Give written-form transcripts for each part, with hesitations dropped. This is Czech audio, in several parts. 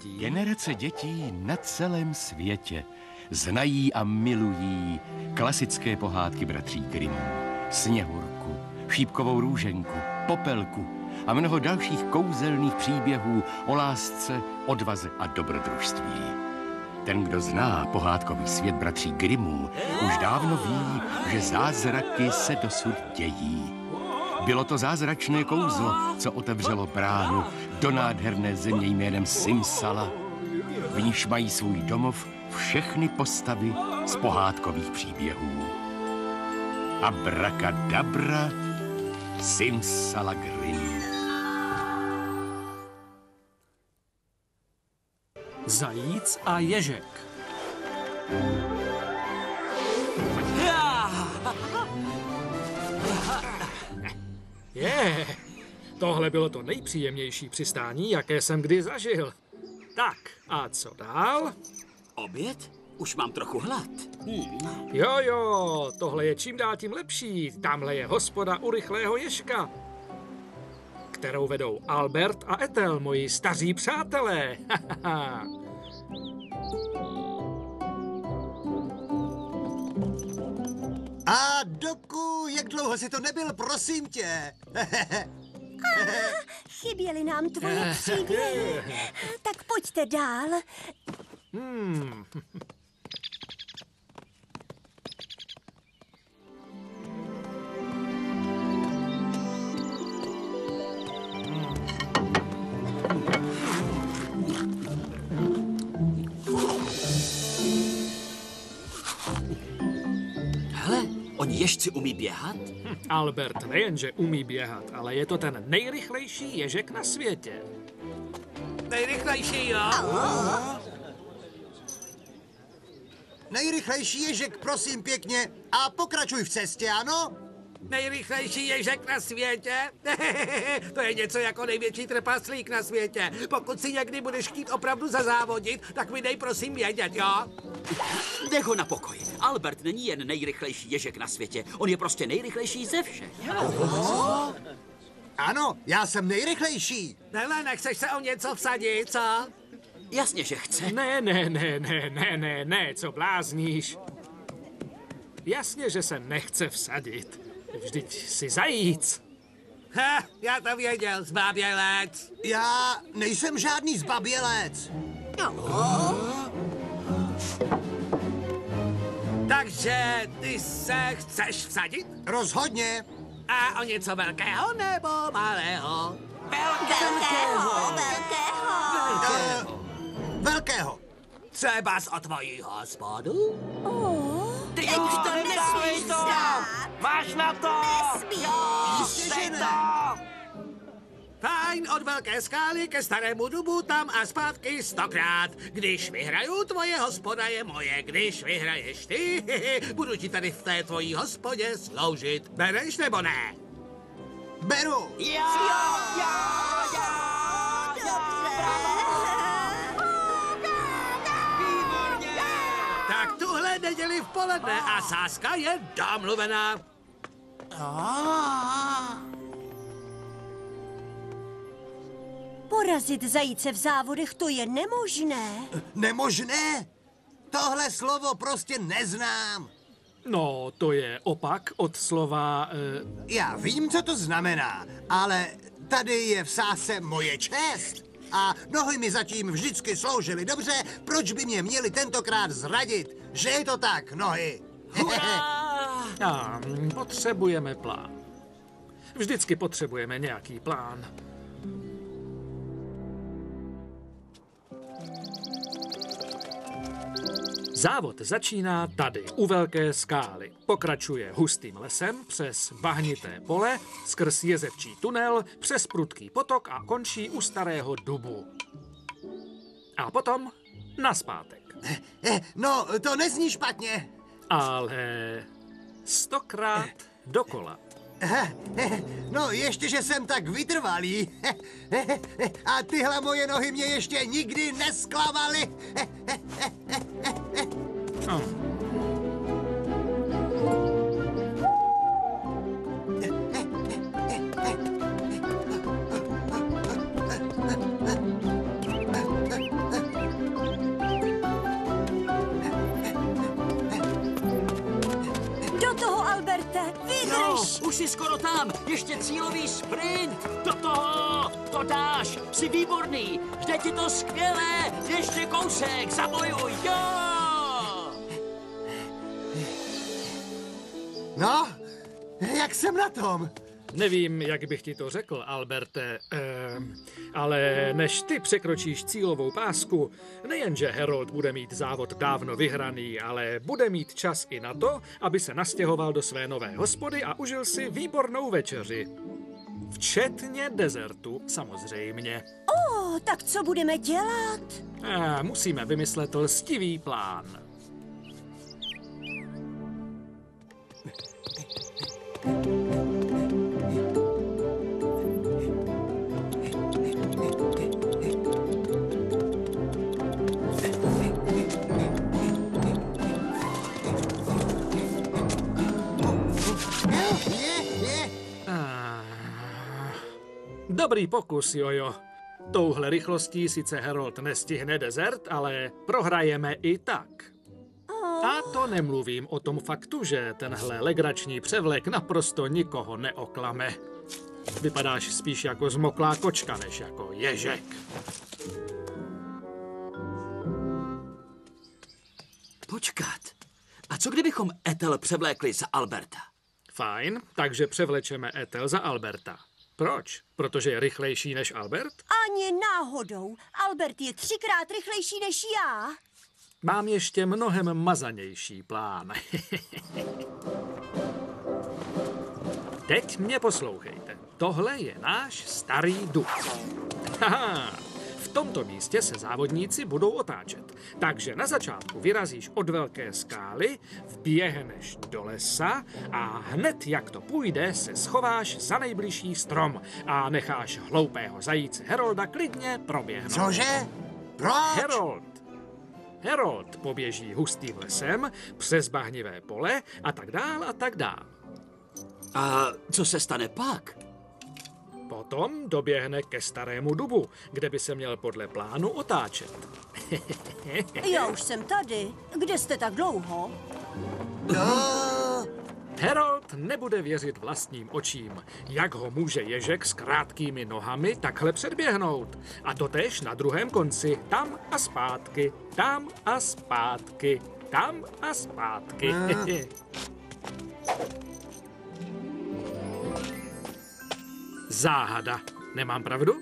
Generace dětí na celém světě znají a milují klasické pohádky bratří Grimmů. Sněhurku, Šípkovou růženku, Popelku a mnoho dalších kouzelných příběhů o lásce, odvaze a dobrodružství. Ten, kdo zná pohádkový svět bratří Grimmů, už dávno ví, že zázraky se dosud dějí. Bylo to zázračné kouzlo, co otevřelo bránu do nádherné země jménem Simsala, v níž mají svůj domov všechny postavy z pohádkových příběhů. Abrakadabra, Simsalagrim. Zajíc a ježek. Tohle bylo to nejpříjemnější přistání, jaké jsem kdy zažil. Tak, a co dál? Oběd? Už mám trochu hlad. Jo, tohle je čím dál tím lepší. Tamhle je hospoda u rychlého ježka, kterou vedou Albert a Ethel, moji staří přátelé. A Doku, jak dlouho jsi to nebyl, prosím tě? Chyběly nám tvoje příběhy. Tak pojďte dál. Hele, oni ježci umí běhat? Albert nejenže umí běhat, ale je to ten nejrychlejší ježek na světě. Nejrychlejší, jo? Nejrychlejší ježek, prosím pěkně, a pokračuj v cestě, ano? Nejrychlejší ježek na světě? To je něco jako největší trpaslík na světě. Pokud si někdy budeš chtít opravdu zazávodit, tak mi dej prosím vědět, jo? Nech ho na pokoj. Albert není jen nejrychlejší ježek na světě. On je prostě nejrychlejší ze všech. Ano, já jsem nejrychlejší. Hele, nechceš se o něco vsadit, co? Jasně, že chce. Ne, co blázníš? Jasně, že se nechce vsadit. Vždyť jsi zajíc. Já to věděl, zbabělec. Já nejsem žádný zbabělec. Takže ty se chceš vsadit? Rozhodně. A o něco velkého nebo malého? Velkého. Třeba o tvojí hospodu? Ty už to nesmíš vzdát. Máš na to! Jistě, že ne. Fajn, od velké skály ke starému dubu, tam a zpátky 100krát. Když vyhraju, tvoje hospoda je moje. Když vyhraješ ty, budu ti tady v té tvojí hospodě sloužit. Bereš nebo ne? Beru. Tak tuhle neděli v poledne a sázka je domluvená. Porazit zajíce v závodech, to je nemožné. Nemožné? Tohle slovo prostě neznám. No, to je opak od slova... Já vím, co to znamená, ale tady je v sázce moje čest. A nohy mi zatím vždycky sloužily dobře, proč by mě měli tentokrát zradit? Že je to tak, nohy? Potřebujeme plán. Vždycky potřebujeme nějaký plán. Závod začíná tady, u velké skály. Pokračuje hustým lesem přes bahnité pole, skrz jezevčí tunel, přes prudký potok a končí u starého dubu. A potom nazpátek. No, to nezní špatně. Ale 100krát dokola. No, ještě, že jsem tak vytrvalý. A tyhle moje nohy mě ještě nikdy nesklamaly. Alberte, No, vydrž! už jsi skoro tam. Ještě cílový sprint. Do toho, to dáš. Jsi výborný. Jde ti to skvěle. Ještě kousek, zabojuj, jo! No, jak jsem na tom? Nevím, jak bych ti to řekl, Alberte, ale než ty překročíš cílovou pásku, nejenže Harold bude mít závod dávno vyhraný, ale bude mít čas i na to, aby se nastěhoval do své nové hospody a užil si výbornou večeři. Včetně dezertu, samozřejmě. Tak co budeme dělat? Musíme vymyslet lstivý plán. Dobrý pokus, Jojo. Touhle rychlostí sice Harold nestihne dezert, ale prohrajeme i tak. A to nemluvím o tom faktu, že tenhle legrační převlek naprosto nikoho neoklame. Vypadáš spíš jako zmoklá kočka, než jako ježek. Počkat. A co kdybychom Ethel převlékli za Alberta? Fajn, takže převlečeme Ethel za Alberta. Proč? Protože je rychlejší než Albert? Ani náhodou. Albert je 3krát rychlejší než já. Mám ještě mnohem mazanější plán. Teď mě poslouchejte. Tohle je náš starý dub. Haha. V tomto místě se závodníci budou otáčet. Takže na začátku vyrazíš od velké skály, vběhneš do lesa a hned jak to půjde, se schováš za nejbližší strom a necháš hloupého zajíce Harolda klidně proběhnout. Cože? Proč? Harold poběží hustým lesem, přes bahnivé pole a tak dál a tak dál. A co se stane pak? Potom doběhne ke starému dubu, kde by se měl podle plánu otáčet. Já už jsem tady. Kde jste tak dlouho? Harold nebude věřit vlastním očím, jak ho může ježek s krátkými nohami takhle předběhnout. A totéž na druhém konci, tam a zpátky, tam a zpátky, tam a zpátky. Záhada. Nemám pravdu?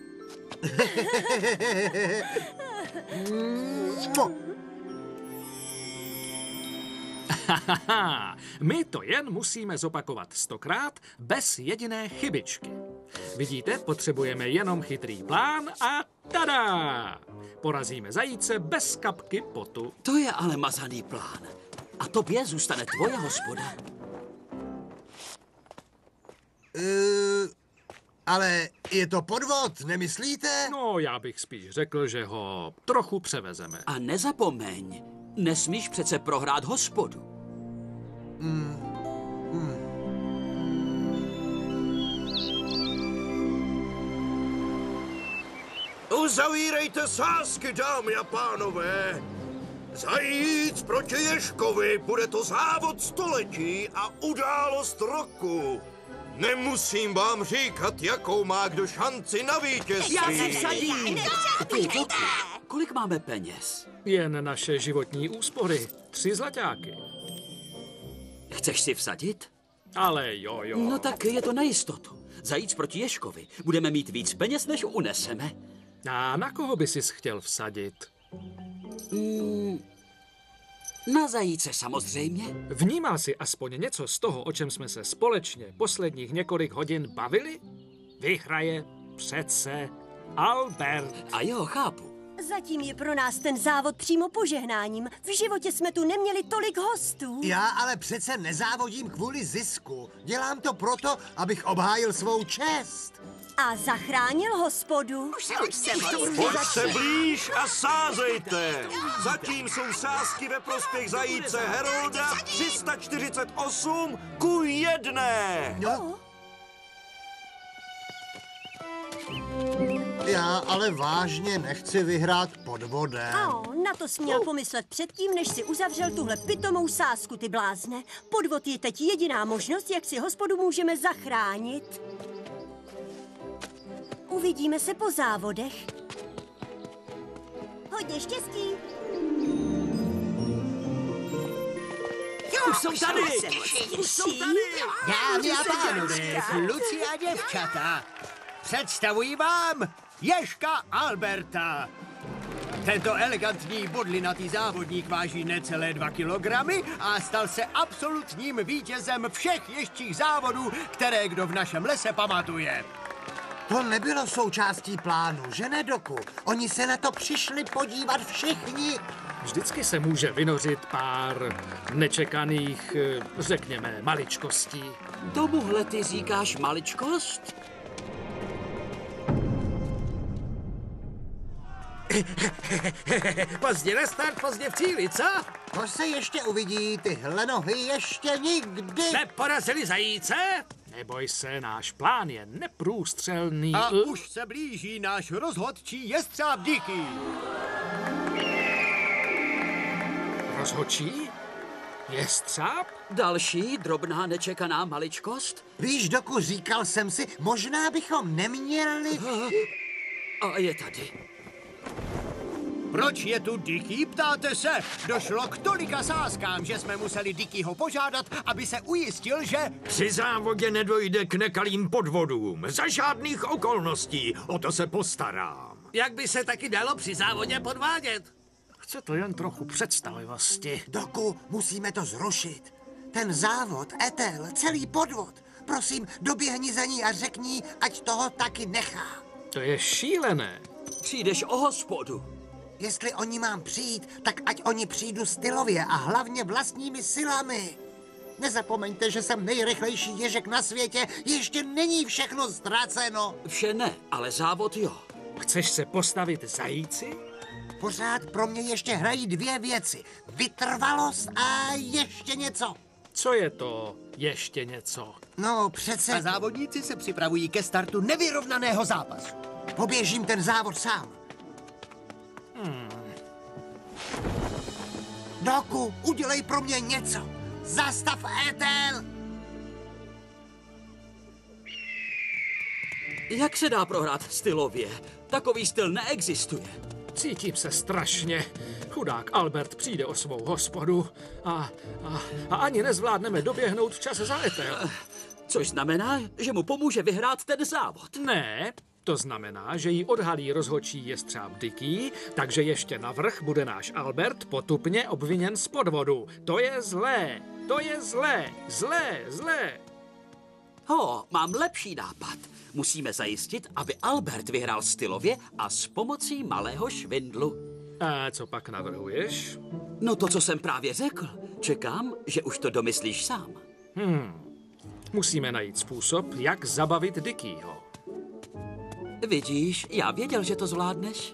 My to jen musíme zopakovat 100krát bez jediné chybičky. Vidíte, potřebujeme jenom chytrý plán a tada! Porazíme zajíce bez kapky potu. To je ale mazaný plán. A tobě zůstane tvoje hospoda. Ale je to podvod, nemyslíte? No, já bych spíš řekl, že ho trochu převezeme. A nezapomeň, nesmíš přece prohrát hospodu. Uzavírejte sázky, dámy a pánové. Zajíc proti ježkovi, bude to závod století a událost roku. Nemusím vám říkat, jakou má kdo šanci na vítězství. Já se vsadím! Kolik máme peněz? Jen naše životní úspory. 3 zlaťáky. Chceš si vsadit? Ale jo. No tak je to na jistotu. Zajíc proti ježkovi. Budeme mít víc peněz, než uneseme. A na koho by sis chtěl vsadit? Na zajíce samozřejmě. Vnímal si aspoň něco z toho, o čem jsme se společně posledních několik hodin bavili? Vyhraje přece Albert. A jo, chápu. Zatím je pro nás ten závod přímo požehnáním. V životě jsme tu neměli tolik hostů. Já ale přece nezávodím kvůli zisku. Dělám to proto, abych obhájil svou čest. A zachránil hospodu. Pojď se blíž a sázejte. Zatím jsou sázky ve prospěch zajíce Harolda 348-1. No. Já ale vážně nechci vyhrát podvodem. Na to jsi měl pomyslet předtím, než si uzavřel tuhle pitomou sázku, ty blázne. Podvod je teď jediná možnost, jak si hospodu můžeme zachránit. Uvidíme se po závodech. Hodně štěstí. Už jsou tady! Už jsou tady! Dámy a pánové, kluci a děvčata, představuji vám Ježka Alberta. Tento elegantní bodlinatý závodník váží necelé 2 kilogramy a stal se absolutním vítězem všech ježčích závodů, které kdo v našem lese pamatuje. To nebylo součástí plánu, že ne, Doku? Oni se na to přišli podívat všichni. Vždycky se může vynořit pár nečekaných, řekněme, maličkostí. Tomuhle ty říkáš maličkost? Pozdě na start, pozdě v cíli, co? To se ještě uvidí, tyhle nohy ještě nikdy. Neporazili zajíce? Neboj se, náš plán je neprůstřelný. A už se blíží náš rozhodčí jestřáb Dicky. Rozhodčí? Jestřáb? Další drobná nečekaná maličkost? Víš, Doku, říkal jsem si, možná bychom neměli... A je tady. Proč je tu Dicky, ptáte se? Došlo k tolika sázkám, že jsme museli Dickyho požádat, aby se ujistil, že... Při závodě nedojde k nekalým podvodům. Za žádných okolností. O to se postarám. Jak by se taky dalo při závodě podvádět? Chce to jen trochu představivosti. Doku, musíme to zrušit. Ten závod, Ethel, celý podvod. Prosím, doběhni za ní a řekni, ať toho taky nechá. To je šílené. Přijdeš o hospodu. Jestli o ní mám přijít, tak ať oni přijdu stylově a hlavně vlastními silami. Nezapomeňte, že jsem nejrychlejší ježek na světě. Ještě není všechno ztraceno. Vše ne, ale závod jo. Chceš se postavit zajíci? Pořád pro mě ještě hrají 2 věci. Vytrvalost a ještě něco. Co je to ještě něco? No, A přece závodníci se připravují ke startu nevyrovnaného zápasu. poběžím ten závod sám. Doku, udělej pro mě něco. Zastav Ethel. Jak se dá prohrát stylově? Takový styl neexistuje. Cítím se strašně. Chudák Albert přijde o svou hospodu a ani nezvládneme doběhnout včas za Ethel. Což znamená, že mu pomůže vyhrát ten závod. Ne, to znamená, že ji odhalí rozhodčí jestřáb Dicky, takže ještě navrch bude náš Albert potupně obviněn z podvodu. To je zlé, to je zlé, zlé, zlé. Mám lepší nápad. Musíme zajistit, aby Albert vyhrál stylově a s pomocí malého švindlu. A co pak navrhuješ? No to, co jsem právě řekl. Čekám, že už to domyslíš sám. Musíme najít způsob, jak zabavit Dickyho. Vidíš, já věděl, že to zvládneš.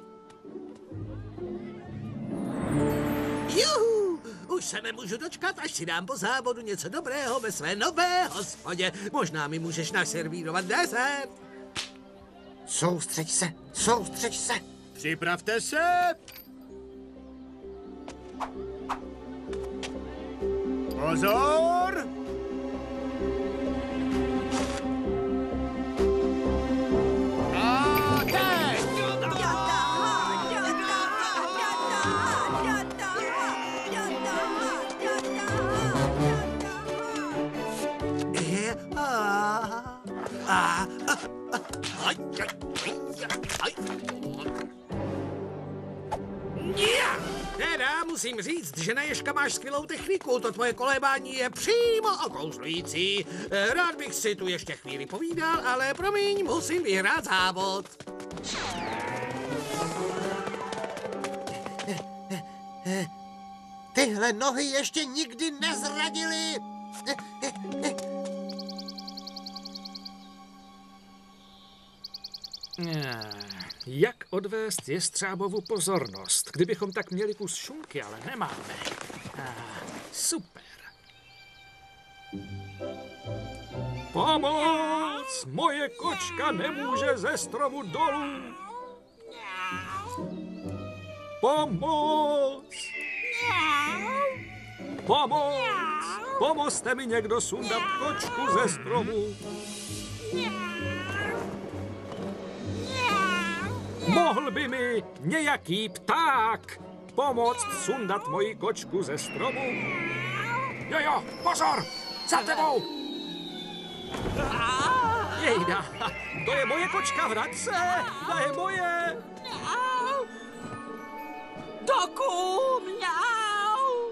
Juhu! Už se nemůžu dočkat, až si dám po závodu něco dobrého ve své nové hospodě. Možná mi můžeš naservírovat desert. Soustřeď se, soustřeď se. Připravte se! Pozor! A teď! Teda musím říct, že na Ježka máš skvělou techniku. To tvoje kolébání je přímo okouzlující. Rád bych si tu ještě chvíli povídal, ale promiň, musím vyhrát závod. Tyhle nohy ještě nikdy nezradily. Jak odvést jestřábovu pozornost? Kdybychom tak měli kus šunky, ale nemáme. Super. Pomoc! Moje kočka nemůže ze stromu dolů. Pomoc! Pomoc! Pomozte mi někdo sundat kočku ze stromu. Mohl by mi nějaký pták pomoct sundat moji kočku ze stromu? Jo, pozor! Za tebou! Jejda, to je moje kočka, vrať se! Ta je moje! Doku, mňau!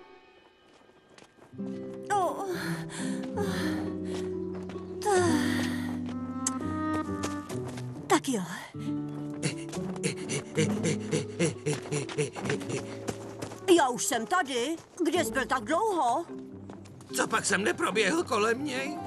Tak jo. Já už jsem tady. Kde jsi byl tak dlouho? Co pak jsem neproběhl kolem něj?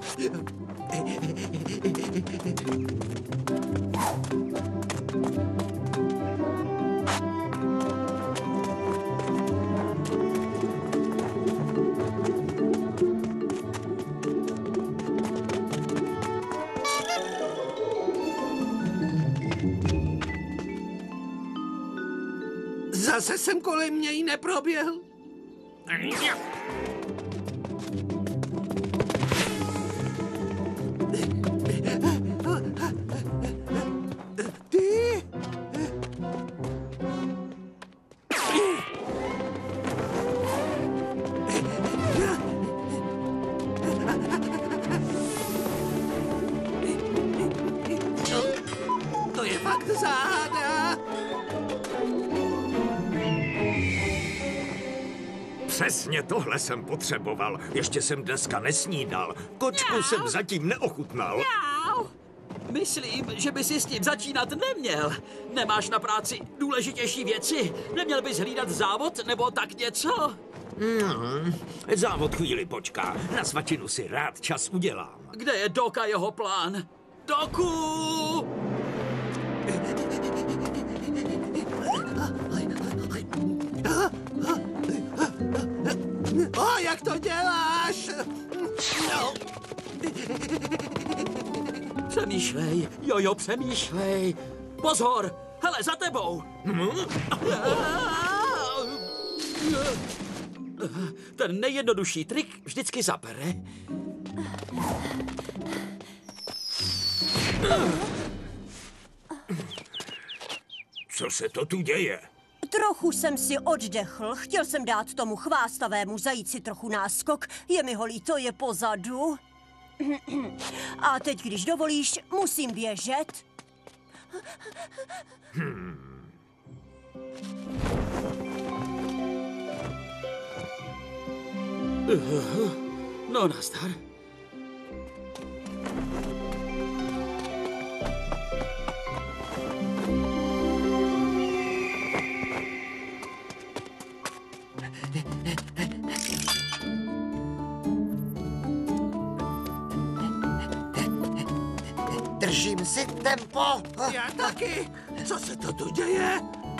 Zase jsem kolem něj neproběhl. Ty? To je fakt záhada. Přesně tohle jsem potřeboval. Ještě jsem dneska nesnídal. Kočku jsem zatím neochutnal. Myslím, že by si s tím začínat neměl. Nemáš na práci důležitější věci? Neměl bys hlídat závod nebo tak něco? Závod chvíli počká. Na svačinu si rád čas udělám. Kde je Doc a jeho plán? Doku! O, jak to děláš? No. Přemýšlej, jo, přemýšlej. Pozor, hele, za tebou. Ten nejjednodušší trik vždycky zabere. Co se to tu děje? Trochu jsem si oddechl. Chtěl jsem dát tomu chvástavému zajíci trochu náskok. Je mi ho líto, je pozadu. A teď, když dovolíš, musím běžet. No, nazdar. Držím si tempo. Já taky. Co se to tu děje?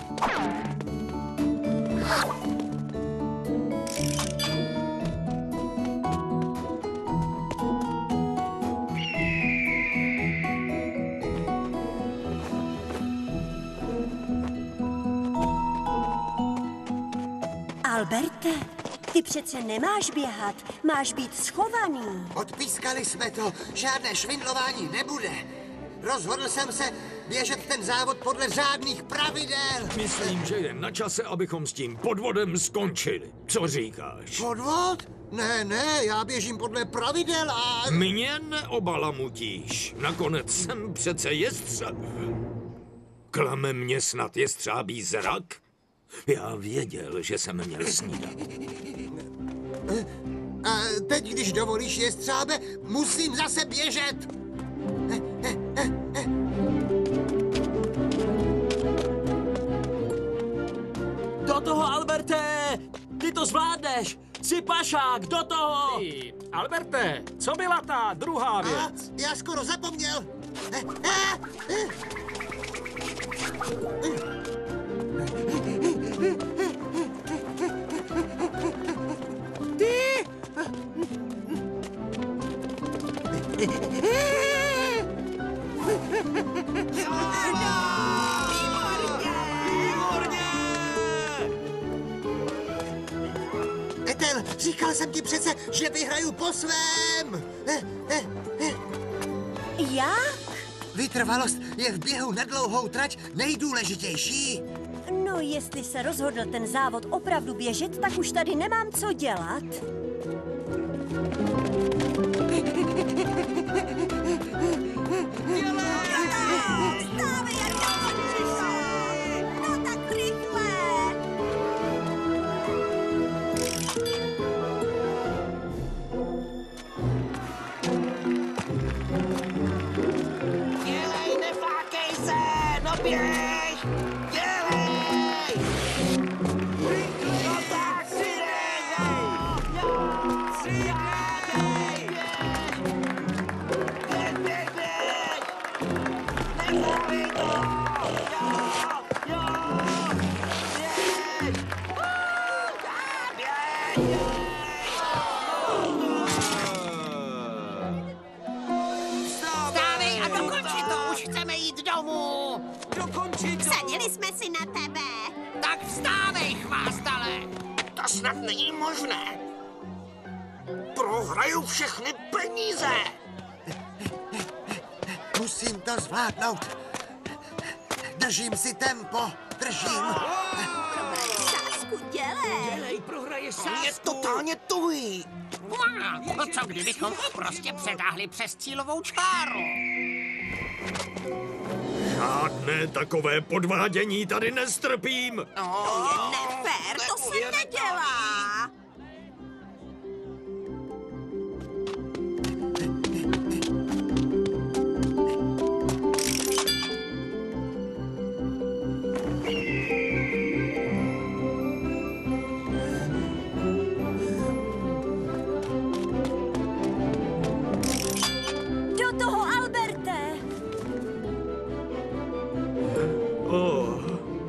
Alberte, ty přece nemáš běhat, máš být schovaný. Odpískali jsme to, žádné švindlování nebude. Rozhodl jsem se běžet ten závod podle řádných pravidel. Myslím, že je na čase, abychom s tím podvodem skončili. Co říkáš? Podvod? Ne, já běžím podle pravidel a... Mě neobalamutíš. Nakonec jsem přece jestřáb. Klame mě snad jestřábí zrak? Já věděl, že jsem měl snídat. A teď, když dovolíš, jestřábe, musím zase běžet. Do toho, Alberte! Ty to zvládneš! Jsi pašák, do toho! Ty, Alberte, co byla ta druhá A věc? já skoro zapomněl. Ty! říkal jsem ti přece, že vyhraju po svém. Jak? Vytrvalost je v běhu na dlouhou trať nejdůležitější. No, jestli se rozhodl ten závod opravdu běžet, tak už tady nemám co dělat. No tak rychle! Dělej, neflákej se! No běž! Dělej! No tak si Vstávej a dokonči to, už chceme jít domů. Dokončit to! Vsadili jsme si na tebe. Tak vstávej, chvástale. To snad není možné. Prohraju všechny peníze. Musím to zvládnout. Držím si tempo, držím. Sázku dělej. Dělej, prohraješ sázku. Je totálně tuhý. No co kdybychom ho prostě přetáhli přes cílovou čáru? Žádné takové podvádění tady nestrpím. To je nefér, to se nedělá. Do toho, Alberte! Oh.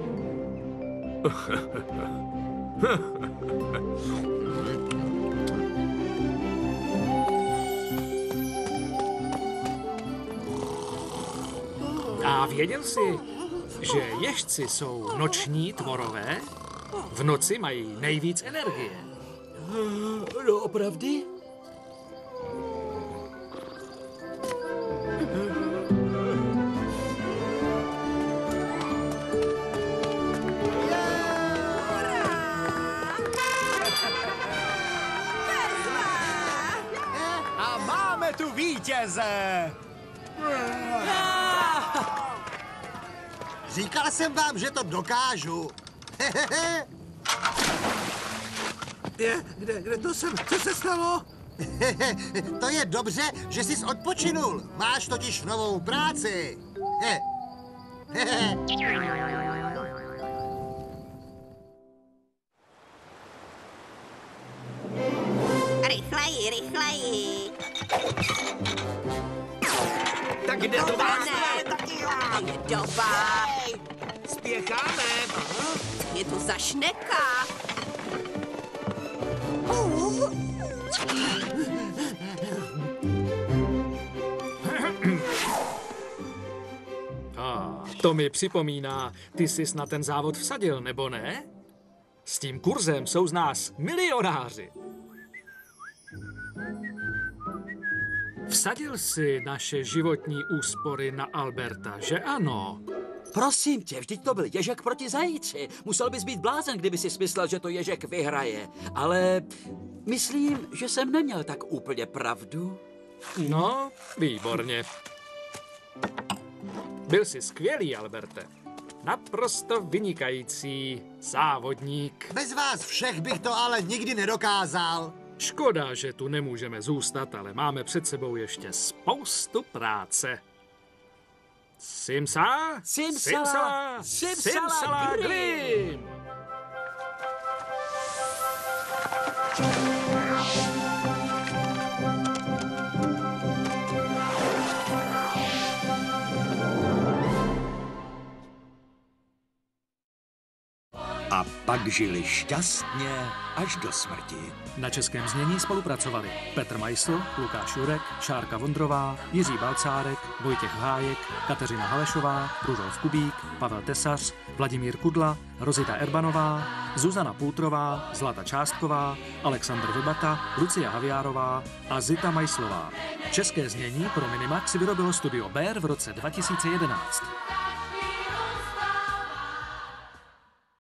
A věděl jsi, že ježci jsou noční tvorové? V noci mají nejvíc energie. No, opravdy? A máme tu vítěze! Říkal jsem vám, že to dokážu. Kde to jsem? Co se stalo? To je dobře, že jsi odpočinul. Máš totiž novou práci. Rychleji, rychleji. Tak kde to vás? Je doba. Spěcháme. Je tu zašneka. To mi připomíná, ty jsi na ten závod vsadil, nebo ne? S tím kurzem jsou z nás milionáři. Vsadil jsi naše životní úspory na Alberta, že ano? Prosím tě, vždyť to byl ježek proti zajíci. Musel bys být blázen, kdyby si myslel, že to ježek vyhraje. Ale myslím, že jsem neměl tak úplně pravdu. No, výborně. Byl jsi skvělý, Alberte. Naprosto vynikající závodník. Bez vás všech bych to ale nikdy nedokázal. Škoda, že tu nemůžeme zůstat, ale máme před sebou ještě spoustu práce. Simsa? Simsala Grim! A pak žili šťastně až do smrti. Na českém znění spolupracovali Petr Majsl, Lukáš Jurek, Šárka Vondrová, Jiří Balcárek, Vojtěch Hájek, Kateřina Halešová, Rudolf Kubík, Pavel Tesař, Vladimír Kudla, Rozita Erbanová, Zuzana Půtrová, Zlata Částková, Alexandr Vybata, Lucia Haviárová a Zita Majslová. České znění pro Minimax vyrobilo studio Bear v roce 2011.